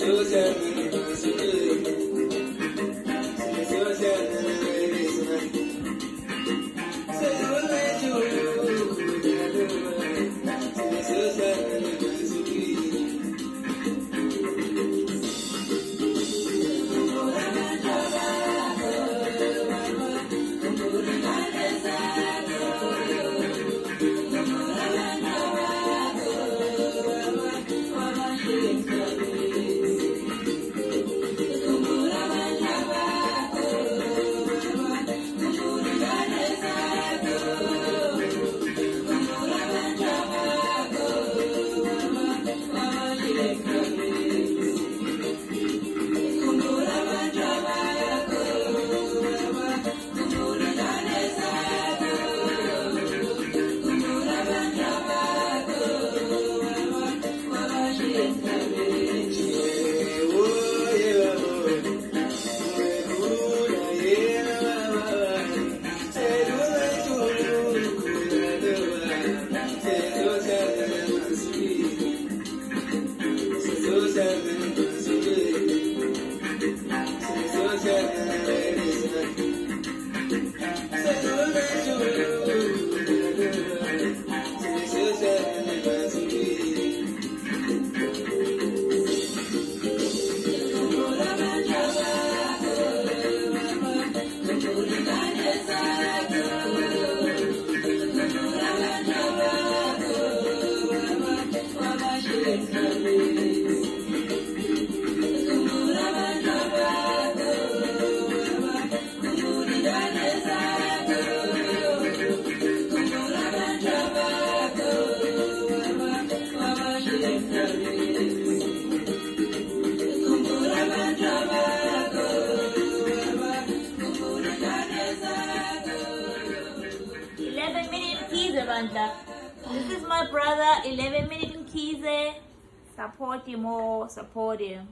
This is my brother, 11-minute Mkhize. Support him or support him.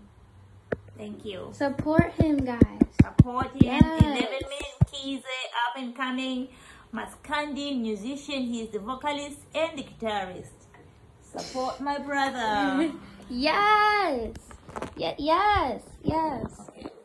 Thank you. Support him, guys. Support him. Yes. 11-minute Mkhize, up and coming Maskandi musician. He's the vocalist and the guitarist. Support my brother. Yes. Yes. Yes. Okay.